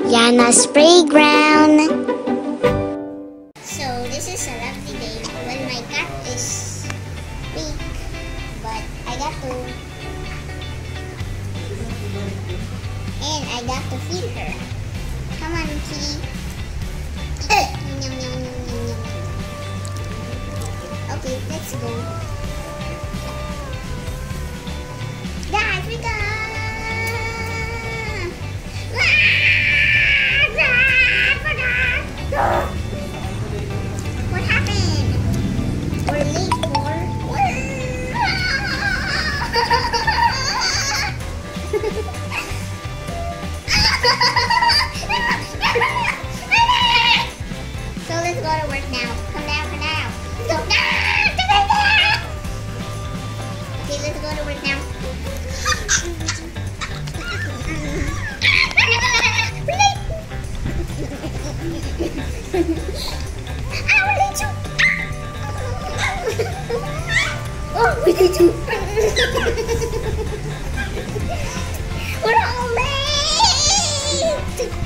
Yana's playground. So this is a lovely day. Well, my cat is weak, but I got to, and I got to feed her. Come on, kitty. Okay, let's go. Guys, we go. What happened? We're late for So let's go to work now. Come down, come down. Go down. Okay, let's go to work now. Oh, we did too. We're all late.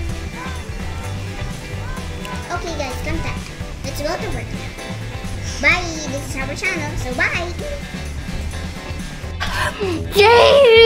Okay, guys, come back. Let's go to work now. Bye. This is our channel, so bye. Yay!